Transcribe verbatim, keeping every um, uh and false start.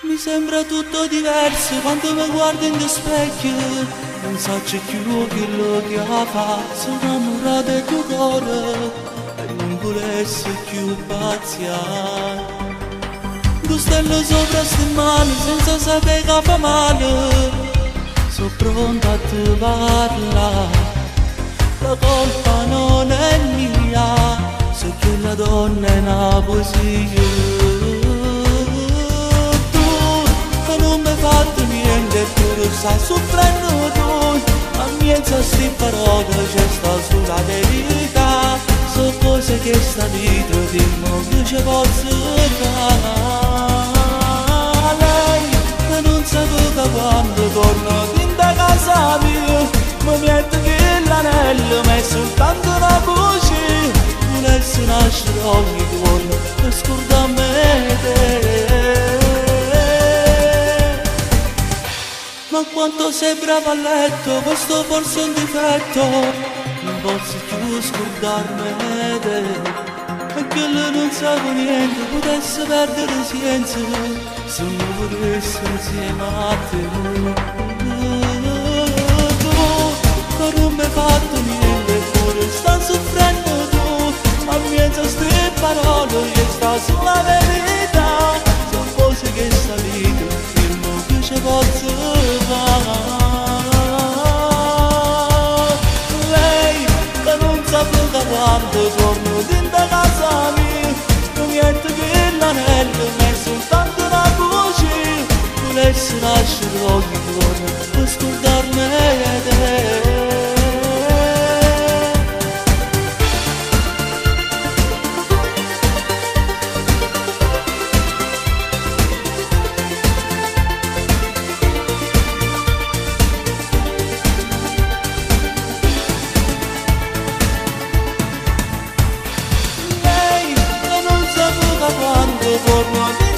Mi sembra tutto diverso quando mi guardo in specchio. Non so c'è più quello che fa. Sono innamorato del tuo cuore e non volessi più pazziare. Tu stello sopra ste mani senza sapere che fa male. Sono pronta a te parlare. La colpa non è mia, so che la donna è una poesia. Tu che non mi hai fatto niente, tu lo stai soffrendo tu. A mezzo sti parole c'è sta sola verità. So cose che sta vita di non ci posso fare. Lei che non sapeva quando torno in casa mia. Mi mette che l'anello ma è soltanto una voce. Volessi nascere ogni giorno per scordarmi te. Ma quanto sei brava a letto, questo forse è un difetto. Non posso più scordarmi te. E che lei non sa niente, potesse perdere senso se non volesse insieme a te. Non mi hai fatto niente, pure sta soffrendo tu. A mezzo ste parole che sta sulla verità. Sono cose che sta vita che non ci posso fare. Lei che non sapeva quando torno dentro casa mia. Non niente che l'anello ma è soltanto una voce. Volessi nascere ogni giorno per scordarmi te. Quando torno